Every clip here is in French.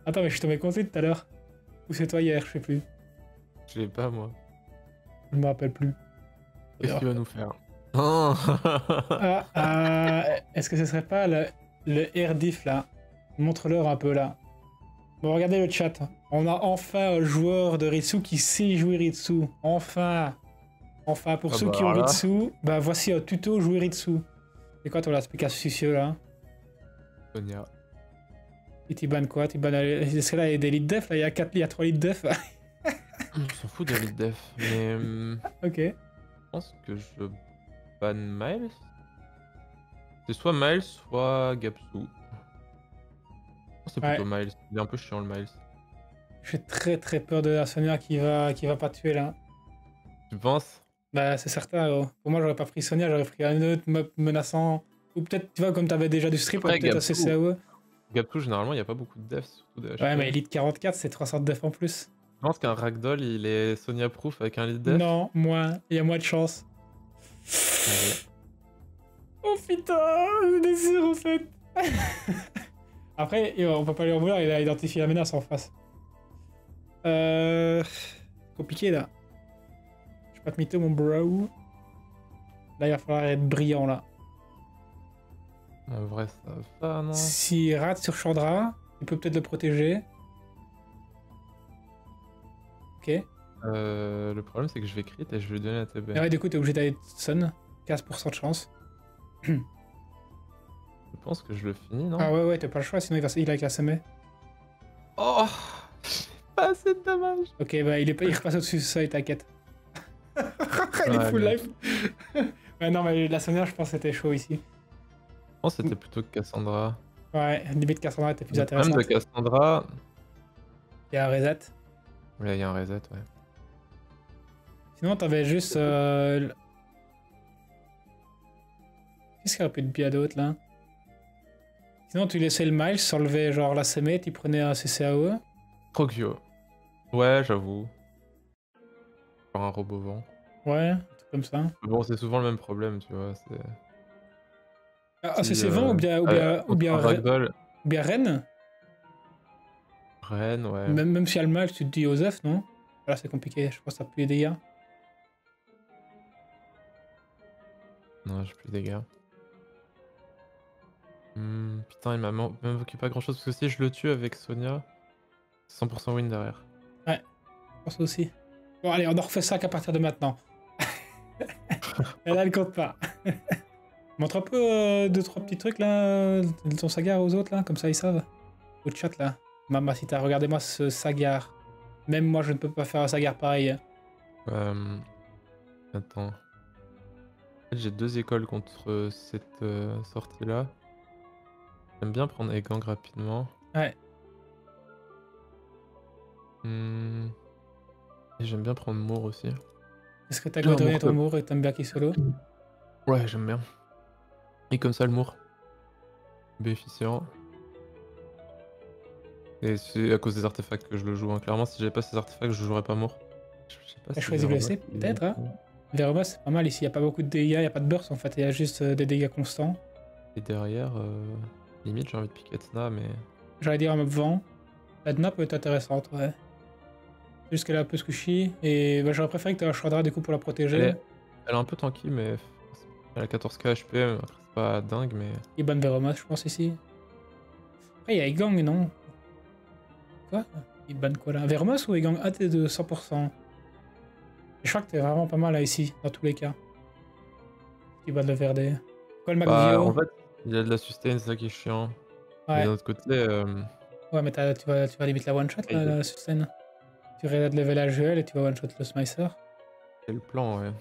Attends, mais je suis tombé contre lui tout à l'heure. Ou c'est toi hier, je sais plus. Je l'ai pas, moi. Je me rappelle plus. Qu'est-ce qu'il va nous faire? Oh Est-ce que ce serait pas le air diff là? Montre-leur un peu là. Bon, regardez le chat. On a enfin un joueur de Ritsu qui sait jouer Ritsu. Enfin. Enfin, pour Ah ceux bah qui ont alors là. Ritsu, bah voici un tuto jouer Ritsu. C'est quoi ton aspect astucieux là? Sonia. Et tu bannes quoi? Tu bannes. Est-ce que là il y a des lead def? Là il y a 4, il y a 3 lead def. On s'en fout de lead def, mais Ok. je pense que je ban Miles. C'est soit Miles, soit Gapsu. Je pense que c'est Ouais. plutôt Miles. Il est un peu chiant le Miles. J'ai très peur de la Sonia qui va pas tuer là. Tu penses? Bah c'est certain. Gros. Pour moi j'aurais pas pris Sonia, j'aurais pris un autre menaçant. Ou peut-être, tu vois, comme t'avais déjà du strip, Après, peut-être assez CAE. Gapsu, généralement, il n'y a pas beaucoup de def, surtout des HP. Ouais, mais Elite 44, c'est 300 de def en plus. Je pense qu'un Ragdoll, il est Sonia proof avec un lead def. Non, moins. Il y a moins de chance. Allez. Oh putain, j'ai des sûr en fait. Après, on peut pas lui en vouloir, il a identifié la menace en face. Compliqué là. Je vais pas te mytho mon bro. Là, il va falloir être brillant là. En vrai, ça va, non? S'il rate sur Chandra, il peut peut-être le protéger. Ok. Le problème, c'est que je vais crit et je vais lui donner la TB. Ah ouais, du coup, t'es obligé d'aller Sun. 15% de chance. Je pense que je le finis, non? Ah ouais, t'as pas le choix, sinon il a classé. Oh! Pas assez de damage! Ok, bah il repasse au-dessus de ça et t'inquiète. Il est full Allez. life. Ouais, non, mais la Sonia, je pense que c'était chaud ici. Je pense que c'était plutôt que Cassandra. Ouais, limite Cassandra était plus Le problème intéressante. de Cassandra. Il y a un reset. Ouais, il y a un reset, ouais. Sinon, t'avais juste. Qu'est-ce qu'il y aurait pu de bien d'autre là? Sinon, tu laissais le Miles s'enlever genre la CME, tu prenais un CCAE. Trogio. Ouais, j'avoue. Genre un robot vent. Ouais, un truc comme ça. Mais bon, c'est souvent le même problème, tu vois. C'est. Ah, Si, c'est vent ou contre un Ragdoll. bien Rennes? Rennes, ouais. Même si elle a le Miles, tu te dis Osef, non? Là, c'est compliqué, je pense que t'as plus les dégâts. Non, j'ai plus de dégâts. Putain, il m'a même évoqué pas grand chose parce que si je le tue avec Sonia, 100% win derrière. Ouais, je pense aussi. Bon, allez, on en refait ça qu'à partir de maintenant. Et là, elle compte pas. Montre un peu 2-3 petits trucs là, de ton Sagar aux autres là, comme ça ils savent. Au chat là. Mamacita, regardez-moi ce Sagar. Même moi, je ne peux pas faire un Sagar pareil. Attends. En fait, j'ai 2 écoles contre cette sortie-là. J'aime bien prendre Egang rapidement. Ouais. Et j'aime bien prendre Moore aussi. Est-ce que t'as godonné ton Moore et t'aimes bien qu'il solo? Ouais, j'aime bien. Et comme ça, le Moore. Bénéficiant. Et c'est à cause des artefacts que je le joue. Hein. Clairement, si j'avais pas ces artefacts, je jouerais pas Moore. Je sais pas T'as si choisi Veroma, blessé, peut-être, hein? Veroma, c'est pas mal ici. Il n'y a pas beaucoup de dégâts, il n'y a pas de burst en fait. Il y a juste des dégâts constants. Et derrière, limite, j'ai envie de piquer Tna, mais. J'allais dire un mob vent. La Dna peut être intéressante, ouais. C'est juste qu'elle est un peu squishy. Et bah, j'aurais préféré que tu aies un Shradra du coup pour la protéger. Elle est un peu tanky, mais. Elle a 14k HP, après, c'est pas dingue, mais. Il banne Veroma, je pense, ici. Après, il y a Egang, non? Quoi? Il banne quoi là? Veromos ou Egang? Ah, t'es de 100%. Je crois que t'es vraiment pas mal là ici, dans tous les cas. Il banne le Verdé. Quoi le Bah, McVio? en fait, il y a de la sustain, c'est ça qui est chiant. Mais Ouais. d'un autre côté. Ouais, mais tu vas limite la one-shot là, la sustain. Tu regardes level à Joel et tu vas one-shot le Smicer. C'est le plan, ouais.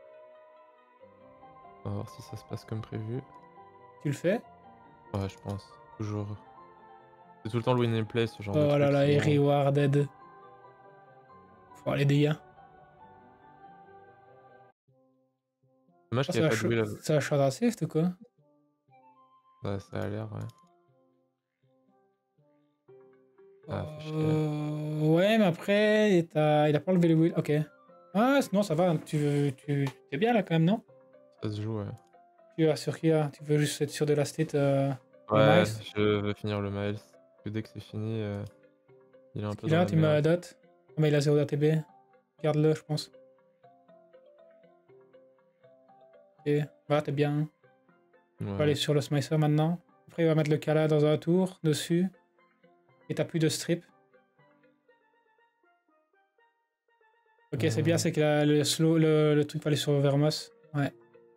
On va voir si ça se passe comme prévu. Tu le fais? Ouais, je pense. Toujours. C'est tout le temps le win and play, ce genre de Oh truc. là là, et sinon- rewarded. Faut aller dégâts. Dommage Oh, qu'il n'y ait pas de wheel. ça va Shardra Sift ou quoi? Bah, ça a l'air, ouais. Ah, fait chier. Ouais, mais après, il a pas enlevé le wheel. Ok. Ah, non, ça va. T'es bien là quand même, non? Ça se joue, ouais. Tu vas sur qui là? Tu veux juste être sûr de la state Ouais, Miles? je veux finir le Miles. Que dès que c'est fini. Il est un peu Il dans a, la tu me la merde. dot. Ah, mais il a 0 d'ATB. Garde-le, je pense. Ok, voilà, t'es bien. On va Ouais. aller sur le Smicer maintenant. Après, il va mettre le Kala dans un tour, dessus. Et t'as plus de strip. Ok, c'est bien, c'est que le slow, le truc va aller sur Vermos. Ouais.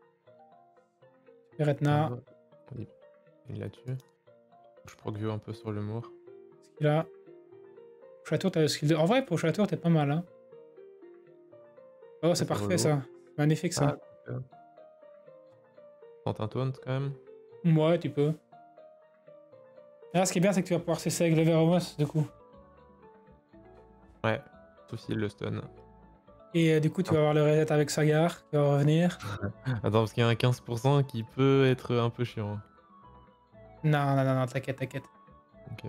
Retna, Il il l'a tué. Je proc un peu sur le mur. ce qu'il a. Prochain tour, t'as le skill 2. En vrai, pour prochain tour, t'es pas mal, hein. Oh, c'est C'est parfait, relou. ça. Magnifique, ça. Ah, super. Tente un taunt quand même. Ouais, tu peux. Là, ce qui est bien, c'est que tu vas pouvoir cesser avec le Vermos, du coup. Ouais. Souci le stun. Et du coup, tu vas avoir le reset avec Sagar, qui va revenir. Attends, parce qu'il y a un 15% qui peut être un peu chiant. Non, non, non, non, t'inquiète, t'inquiète. Ok.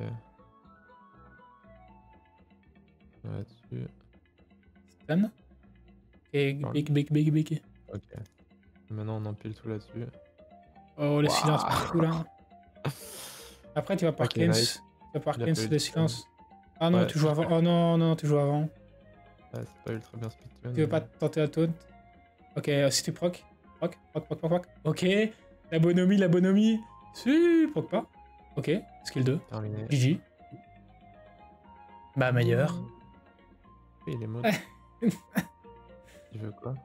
Là-dessus. Stun. Et big, big, big, big. Ok. Maintenant on empile tout là-dessus. Oh, le silence Waouh. partout, là. Après, tu vas par Ok, nice. cleanse. Tu vas par Il a cleanse pas eu le de stun. silence. Ah non, Ouais, tu joues avant. Oh non, non, tu joues avant. c'est pas ultra bien speedrun. Tu veux pas tenter la taunt. Ok, si tu proc. Proc, proc, proc, proc, proc. Ok. La bonhomie, la bonhomie. Si, proc pas. Ok, skill 2. Terminé. GG. Bah, meilleur. Et il est mode. Il veut quoi?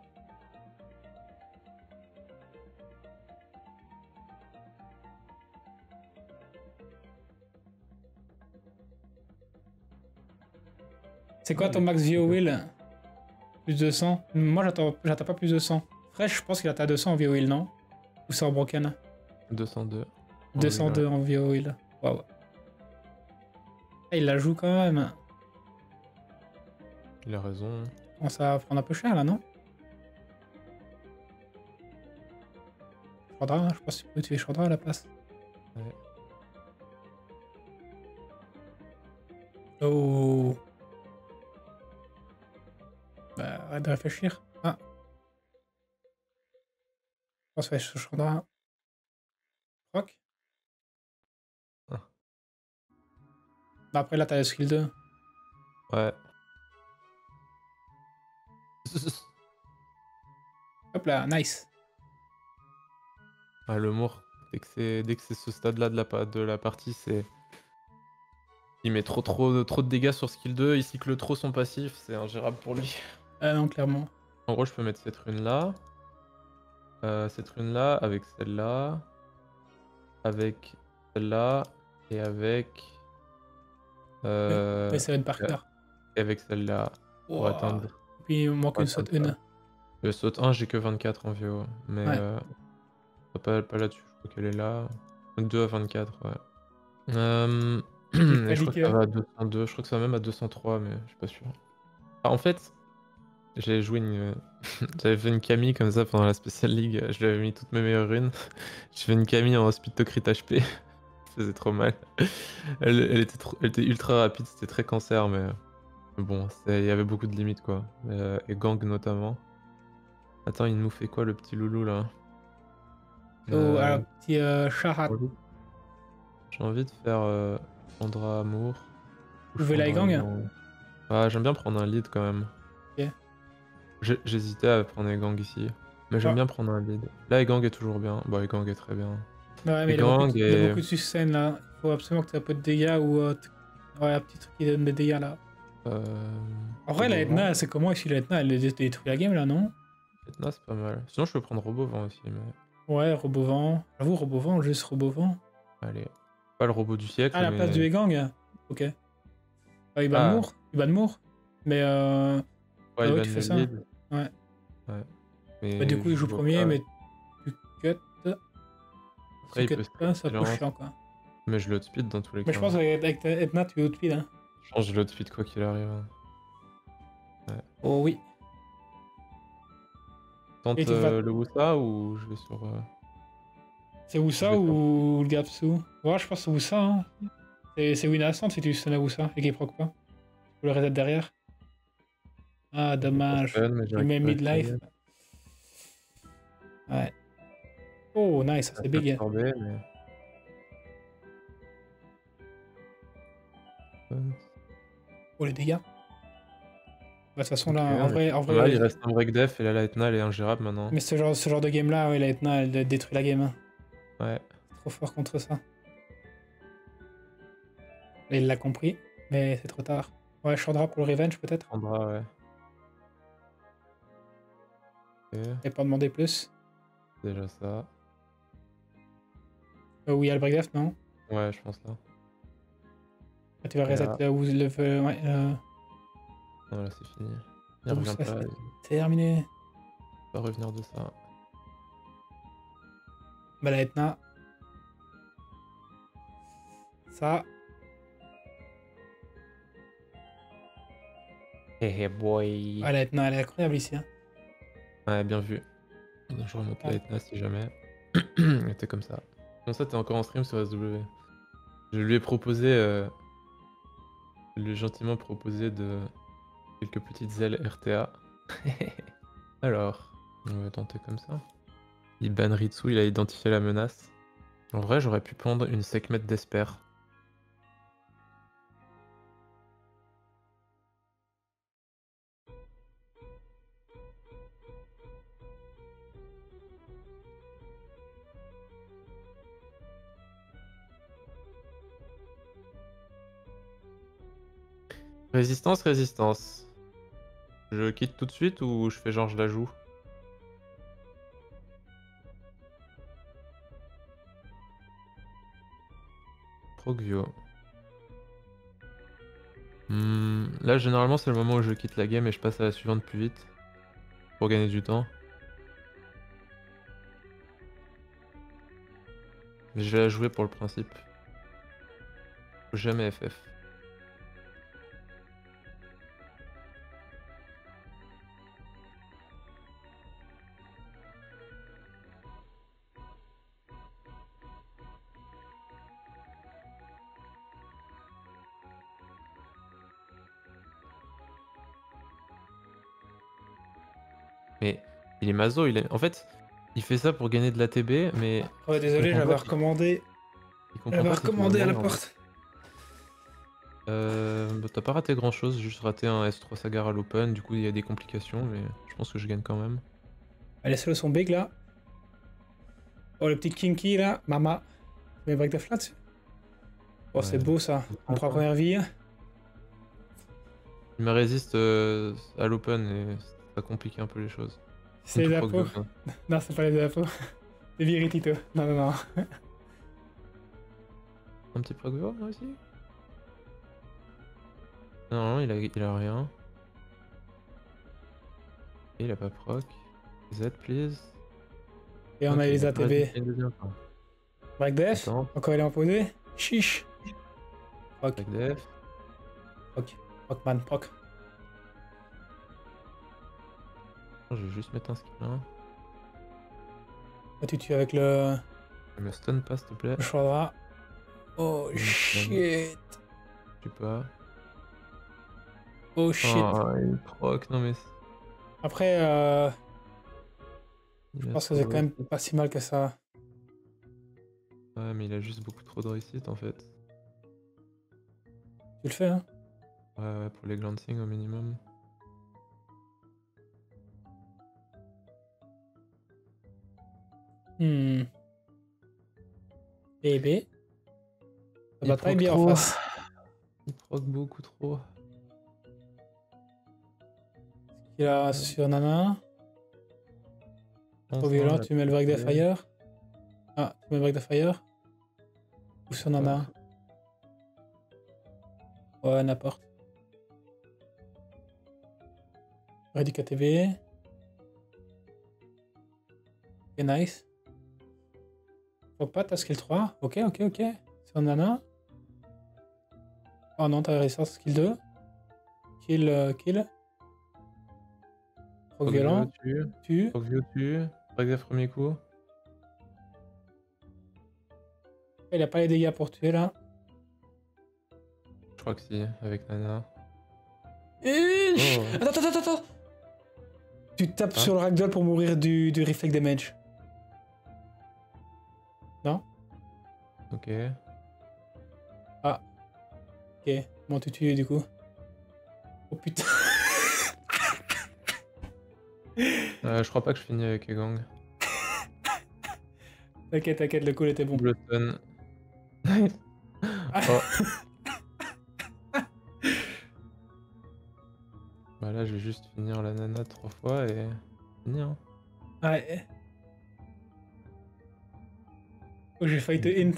C'est quoi Ah, ton il est max VO trop Will? Plus de 100. Moi, j'attends pas plus de 100. Fresh, je pense qu'il atteint 200 en VO Will, non? Ou c'est en broken? 202. 202 en VO Will. Waouh. Ah, il la joue quand même. Il a raison. Bon, ça va prendre un peu cher là, non? Chandra, hein, je pense que tu peux tuer Chandra à la place. Ouais. Oh. Bah, arrête de réfléchir. Ah. Je pense que je Chandra. Proc. Ah. Bah, après là, t'as le skill 2. Ouais. Hop là, nice. Ah, le Moore, dès que c'est ce stade-là de la partie, c'est. Il met trop de dégâts sur skill 2, il cycle trop son passif, c'est ingérable pour lui. Ah non, clairement. En gros, je peux mettre cette rune-là. Cette rune-là, avec celle-là. Avec celle-là. Et avec. Mais c'est une par Et cœur. avec celle-là. Pour Wow. atteindre. Et puis il me manque Pour une atteindre saute ça. une. Le saute 1, j'ai que 24 en VO. Mais Ouais. pas là-dessus, je crois qu'elle est là. 2 à 24, ouais. Il Et je crois panique. que ça va à 202, je crois que ça va même à 203, mais je suis pas sûr. Ah, en fait, j'ai joué une. J'avais fait une Camille comme ça pendant la Special League, je lui avais mis toutes mes meilleures runes. J'ai fait une Camille en speed to crit HP, ça faisait trop mal. Elle était ultra rapide, c'était très cancer, mais bon, il y avait beaucoup de limites quoi. Et gang notamment. Attends, il nous fait quoi le petit loulou là? Oh, Euh, alors, petit Shahat. J'ai envie de faire Chandra Amour. Ou Vous voulez la Chandra gang? Gang. Ah, j'aime bien prendre un lead quand même. Ok. J'hésitais à prendre Egang ici. Mais j'aime Ah. bien prendre un lead. Là, Egang est toujours bien. Bon, Egang est très bien. Ouais, mais Egang il a est. beaucoup de sustain là. Il faut absolument que tu aies un peu de dégâts ou. Ouais, un petit truc qui donne des dégâts là. En vrai, la Robovent. Edna, c'est comment ici la Edna? Elle détruit la game là, non? Etna, c'est pas mal. Sinon, je peux prendre Robovent aussi, mais. Ouais, Robovent. J'avoue, Robovent, juste Robovent. Allez. Pas le robot du siècle, Ah, à la place du mais. Egang? Ok. Il ban Ah, Moore. Il ban Moore. Mais ouais, bah il oui, va tu fais le ça. lead. Ouais. Ouais. Bah, du Mais coup, il je joue vois premier, pas. mais tu cut. Si Après, tu il cut peut pas, strip c'est un peu silence. chiant quoi. Mais je l'outspeed dans tous les Mais cas. je pense qu'avec ta Edna, tu outspeed. Hein. Je pense que je l'outspeed quoi qu'il arrive. Hein. Ouais. Oh oui. Et Tente tu vas. le Wusa ou je vais sur. C'est Je Wusa vais sur. ou le Gapsu? Ouais, je pense que c'est Wusa. Hein. C'est win à 100 si tu stun à Wusa et qu'il proc pas. Tu peux le reset derrière. Ah, Je vais pas dommage. stun, mais j'ai Tu mets récupéré midlife. Kyrian. Ouais. Oh, nice, ça Ça c'est peut big. absorber, mais. Oh, les dégâts. Bah, de toute façon, là, Ok, en pas mal, il vrai, reste un break def et la Lightna elle est ingérable maintenant. mais ce genre de game-là, ouais, la Etna, elle détruit la game. Hein. Ouais. Trop fort contre ça. Et il l'a compris, mais c'est trop tard. Ouais, Chandra pour le revenge, peut-être. Andra, ouais. Ok, Et pas demander plus. déjà ça. Où il y a le breakdeft, non? Ouais, je pense là. Ah, tu vas Et reset là, où le. Ouais, non, là c'est fini. Il où revient ça pas, c'est il terminé. va revenir de ça. Bah, la Etna. Ça. Hey boy. Ah, la Etna, elle est incroyable ici. Hein. Ouais, bien vu. Je remonte la Ouais. Lightna si jamais. Elle était comme ça. Bon, ça, t'es encore en stream sur SW. Je lui ai proposé, je lui ai gentiment proposé de quelques petites ailes RTA. Alors, on va tenter comme ça. Il ban Ritsu, il a identifié la menace. En vrai, j'aurais pu prendre une Sekhmet d'Esper. Résistance, résistance. Je quitte tout de suite ou je fais genre je la joue? Progvio. Là, généralement, c'est le moment où je quitte la game et je passe à la suivante plus vite. Pour gagner du temps. Mais je vais la jouer pour le principe. Faut jamais FF. Mais il est maso, il est... En fait, il fait ça pour gagner de l'ATB, mais... Ouais, il désolé, comprend j'avais pas qu'il- recommandé. Il comprend J'avais pas qu'il te recommandé à la mourir, en fait. porte. Bah, t'as pas raté grand chose, juste raté un S3 Sagar à l'open, du coup il y a des complications, mais je pense que je gagne quand même. Allez, solo son big là. Oh, le petit kinky là. Mama. Tu mets break de flat dessus. Oh, c'est Ouais, beau ça. On prend hein. première vie. Il me résiste à l'open et ça complique un peu les choses. C'est Comme les tout impôts. Progvio, hein. Non, c'est pas les impôts. C'est Viritito. Non, non, non. Un petit Progvio là aussi? Non, il a rien. Et il a pas proc. Z please. Et on Ok, a il les a pas résisté ATB. une deuxième fois. Break def. Attends, Encore il est imposé. Chiche. Proc. back def. Proc. Procman. Proc. Je vais juste mettre un skill 1. Là, tu tues avec le. Me stun pas s'il te plaît. Le Chandra. Oh Je shit. tue pas. Oh shit. Oh, il proc, non mais... Après, Il je a pense que trop c'est de quand même réussite. pas si mal que ça. Ouais, mais il a juste beaucoup trop de réussite en fait. Tu le fais, hein? Ouais, ouais, pour les glancing au minimum. Hmm. BB. La Il bataille proc bien en trop. face. Il proc beaucoup trop. Il a sur Nana. Trop violent, tu mets le break de fire. Ah, tu mets le break de fire. Ou sur Nana. Ouais, n'importe. Ready KTB. Ok, nice. Faut pas, t'as skill 3. Ok, ok, ok. Sur Nana. Oh non, t'as réussi skill 2. Kill, kill. Trop violent. Tu. Progvio tue. Break def premier coup. Il a pas les dégâts pour tuer là. Je crois que si, avec Nana. Attends, attends, attends, attends. Tu tapes sur le ragdoll pour mourir du reflect damage. Non? Ok. Ah. Ok. Bon, tu tues du coup. Oh putain. Je crois pas que je finis avec Egang. T'inquiète, t'inquiète, le call était bon. Double stun. Oh. Bah là, je vais juste finir la nana 3 fois et finir. Hein. Ouais. Oh, j'ai failli te hint.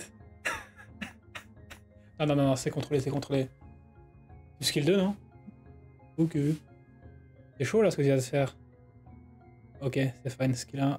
Ah non, non, non, c'est contrôlé, c'est contrôlé. Du skill 2, non? Ok. C'est chaud là ce que tu viens de faire. Ok, c'est fine, skill 1.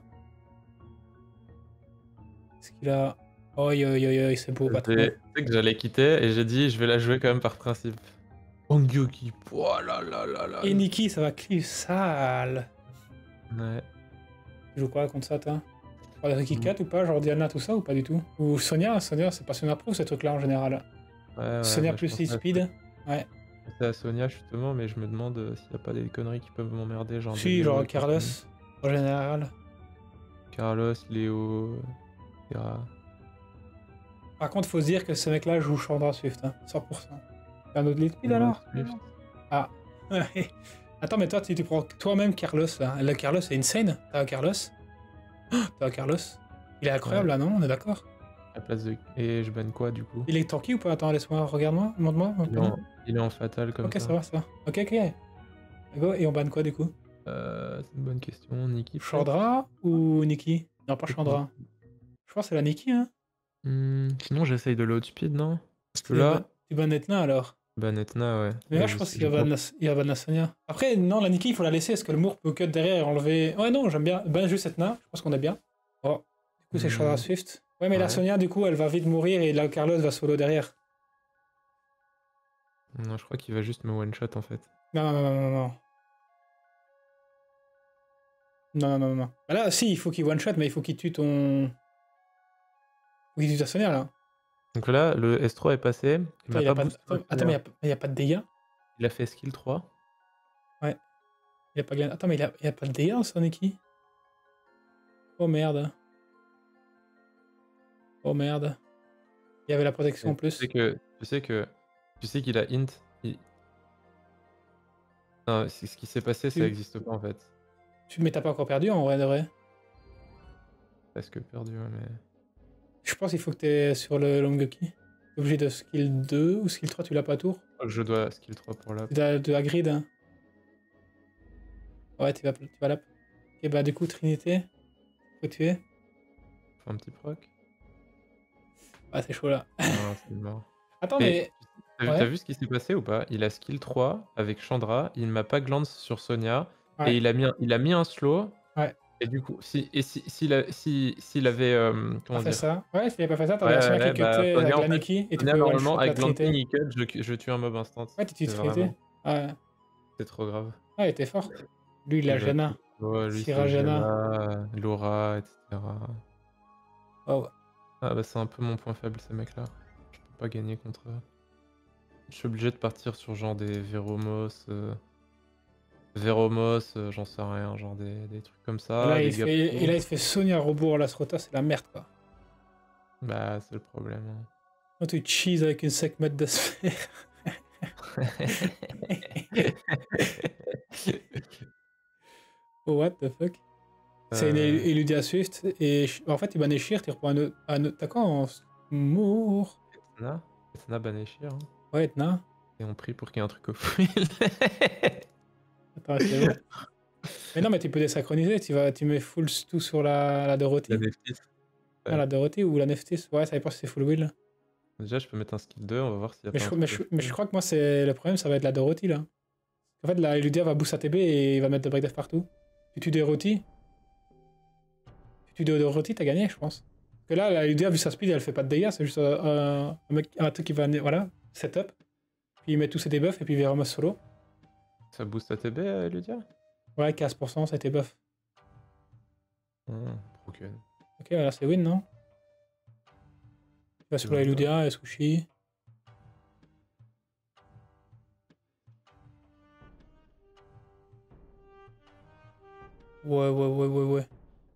Skill 1. Oi, oi, oi, oi, c'est beau, pas trop. Tu sais que j'allais quitter et j'ai dit je vais la jouer quand même par principe. Ongyoki, oh là là là là. Et Nikki, ça va cliff sale. Ouais. Tu joues quoi contre ça, toi? Pas de Ricky Cat ou pas? Genre Diana, tout ça ou pas du tout? Ou Sonia? Sonia, c'est pas Sonia Pro ces trucs-là en général. Ouais, Sonia bah, plus je pensais à speed. Ouais. Je pensais à Sonia justement, mais je me demande s'il n'y a pas des conneries qui peuvent m'emmerder. Genre Si, des genre Léo, Carlos en général. Carlos, Léo, etc. Par contre, faut se dire que ce mec-là joue Chandra Swift, hein, 100%. T'as un autre lead speed alors? Ah. Attends, mais toi, tu prends toi-même Carlos là. Le Carlos est insane. T'as un Carlos? Oh, t'as un Carlos? Il est incroyable là, non? On est d'accord? À place de... Et je banne quoi du coup? Il est tanky ou pas? Attends, laisse-moi, regarde-moi, montre-moi. Il est en fatal comme ça. ça. Ok, ça va, ça va. Ok, ok. Go, et on banne quoi du coup? C'est une bonne question. Nikki. Chandra ou Nikki? Non, pas Chandra. Je pense que c'est la Nikki, hein? Sinon, j'essaye de l'outspeed, non? Parce que là. Tu bannes Etna alors? Ban Etna, ouais. Mais là, je pense qu'il y a ban la Sonia. Après, non, la Nikki, il faut la laisser. Est-ce que le Moore peut cut derrière et enlever. Ouais, non, j'aime bien. Ban juste Etna. Je pense qu'on est bien. Oh. Du coup, c'est Chandra Swift. Ouais, mais la Sonia, du coup, elle va vite mourir et là, Carlos va solo derrière. Non, je crois qu'il va juste me one-shot en fait. Non, non, non, non, non. Non, non, non, non. Bah là, si, il faut qu'il one-shot, mais il faut qu'il tue ton. Faut qu'il tue ta Sonia, là. Donc là, le S3 est passé. Attends, mais il n'y a pas de dégâts. Il a fait skill 3. Ouais. Il a pas... Attends, mais il y a pas de dégâts en Soniki. Oh merde. Oh merde. Il y avait la protection en plus. Tu sais qu'il a int. Non, ce qui s'est passé, ça n'existe pas en fait. Mais t'as pas encore perdu en vrai de vrai. Presque perdu, ouais, mais. Je pense qu'il faut que t'es sur le Longoki. T'es obligé de skill 2 ou skill 3, tu l'as pas à tour. Je dois skill 3 pour l'app. De la grid. Hein. Ouais, tu vas l'app. Ok, bah du coup, Trinité. Faut tuer. Faut un petit proc. Ah, c'est chaud là. Non, c'est mort. Attends, mais. T'as vu ce qui s'est passé ou pas? Il a skill 3 avec Chandra, il m'a pas glance sur Sonia, et il a mis un slow. Ouais. Et du coup, s'il avait. Comment dire ça. Ouais, s'il avait pas fait ça, t'aurais Sonia qui cutait avec la Nikki, et tu peux normalement, avec glancing, il cut, je tue un mob instant. Ouais, tu tues Trinité. Ouais. C'est trop grave. Ouais, il était fort. Lui, il a Jana. Ouais, lui, c'est Jana, Laura, etc. Oh. Ah bah c'est un peu mon point faible, ces mecs-là. Je peux pas gagner contre eux. Je suis obligé de partir sur genre des Veromos, j'en sais rien, genre des trucs comme ça. Et là, il fait Sonia Robot la Srota, c'est la merde quoi. Bah, c'est le problème. Hein. Oh, tu cheese avec une segment de sphère. Oh, what the fuck? C'est une Eludia Swift, et en fait, il banne Shir, tu reprends un autre. T'as quoi en Moore? Etna Baneshir. Hein. Ouais, Etna. Et on prie pour qu'il y ait un truc au foil. Attends, c'est bon. Mais non, mais tu peux désynchroniser, tu mets full tout sur la Dorothy. La Neftis. Ouais. Ah, la Dorothy ou la Neftis. Ouais, ça dépend si c'est full will. Déjà, je peux mettre un skill 2, on va voir s'il y a mais je crois que moi, le problème, ça va être la Dorothy là. En fait, la Eludia va boost ATB et il va mettre de break death partout. Tu tues Dorothy. Tu tues Dorothy, t'as gagné, je pense. Parce que là, la Eludia, vu sa speed, elle fait pas de dégâts, c'est juste un truc qui va. Voilà, setup. Puis il met tous ses debuffs et puis il va remettre solo. Ça booste ATB, Ludia? Ouais, 15%, ça a été buff. Broken. Ok, là c'est win, non? Il va sur la Eludia et Sushi. Ouais.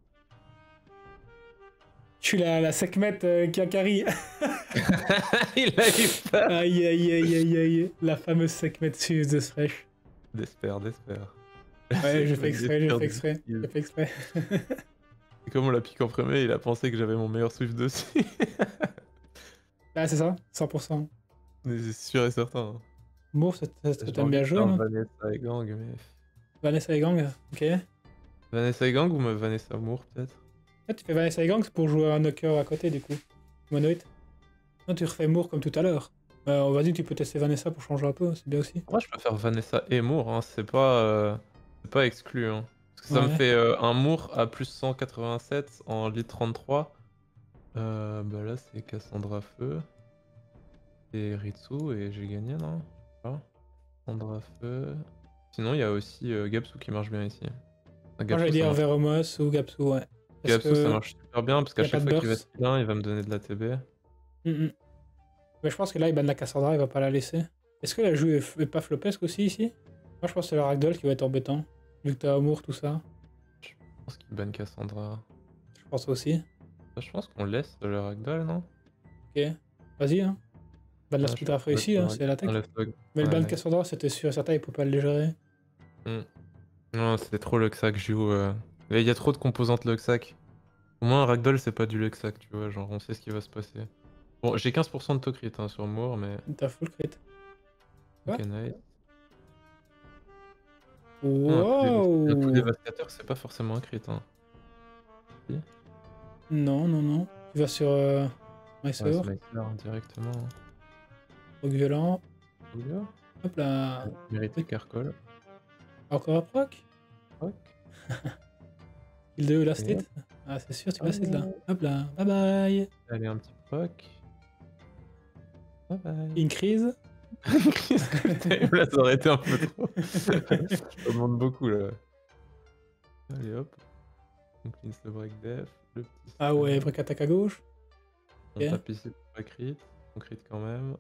Je suis la Sekhmet qui a carry. Il a eu peur. Aïe. La fameuse Sekhmet de Fresh. D'espère, d'espère. Ouais, j'ai fait Avec exprès, j'ai d'espère fait du exprès, skill. j'ai fait exprès. Et comme on l'a piqué en premier, il a pensé que j'avais mon meilleur Swift dessus. Ah, c'est ça, 100%. Mais c'est sûr et certain. Hein. Moore, J'ai t'aimes envie bien de jouer, faire non? Vanessa et Gang, mais... Vanessa et Gang, ok. Vanessa et Gang ou Vanessa Moore, peut-être? Ah, tu fais Vanessa et Gang, c'est pour jouer un knocker à côté, du coup. Humanoid. Non, tu refais Moore comme tout à l'heure. Vas-y, tu peux tester Vanessa pour changer un peu, c'est bien aussi. Moi, je peux faire Vanessa et Moore, hein. C'est pas exclu. Hein. Parce que ça me Ouais. fait un Moore à plus 187 en lit 33. Bah là, c'est Cassandra Feu et Ritsu, et j'ai gagné, non? Je sais pas. Cassandra Feu. Sinon, il y a aussi Gapsu qui marche bien ici. Ah, Moi, j'allais Gapsu, ça dire marche. Veromos ou Gapsu, ouais. Parce Gapsu, ça que marche super bien, parce y qu'à a pas chaque de fois qu'il va burst. skill 1, il va me donner de la TB. Mhm. Mais je pense que là, il banne la Cassandra, il va pas la laisser. Est-ce que la joue est pas flopesque aussi ici? Moi, je pense que c'est le Ragdoll qui va être embêtant. Vu que t'as Amour, tout ça. Je pense qu'il banne Cassandra. Je pense aussi. Je pense qu'on laisse le Ragdoll, non? Ok. Vas-y, hein. Ban la Ouais, je speed pense qu'on après laisse ici, le hein, c'est Ragdoll. On l'attaque. laisse le... Mais le Ouais, ban de nice. Cassandra, c'était sûr et certain, il peut pas le gérer. Hmm. Non, c'est trop Luxac, je joue. Il y a trop de composantes Luxac. Au moins, un Ragdoll, c'est pas du Luxac, tu vois, genre, on sait ce qui va se passer. Bon, j'ai 15% de Tocrit hein, sur Moore, mais... T'as full crit. Ok, Quoi? nice. Un coup Wow! dévastateur, c'est pas forcément un crit, hein. Si. Non, non, non. Tu vas sur Ouais, Mysore. Slicer, directement. Rock violent. Oula. Hop là. Mérité Carcol. Encore un proc? Ok. Kill 2 last Et hop. hit? Ah, c'est sûr, tu Ah, vas hit là. Hop là. Bye bye. allez, un petit proc. Bye bye. Increase. Chris Cooltime, là, ça aurait été un peu trop. Je demande beaucoup, là. Allez, hop. On cleanse le break def. Le petit Ah ouais, break attaque à gauche. On Ok. tape ici pour pas crit. On crit quand même.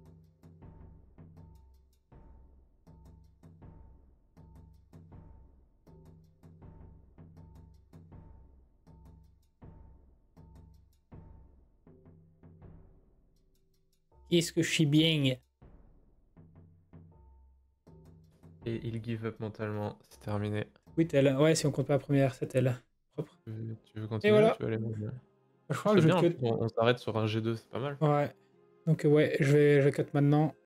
Qu'est-ce que je suis bien? Et il give up mentalement. C'est terminé. Oui, elle. Ouais, si on compte pas la première, c'est elle. Propre. Tu veux Et continuer ou voilà. tu veux aller move? Je crois que C'est je bien, cut. on s'arrête sur un G2, c'est pas mal. Ouais. Donc ouais, je vais cut maintenant.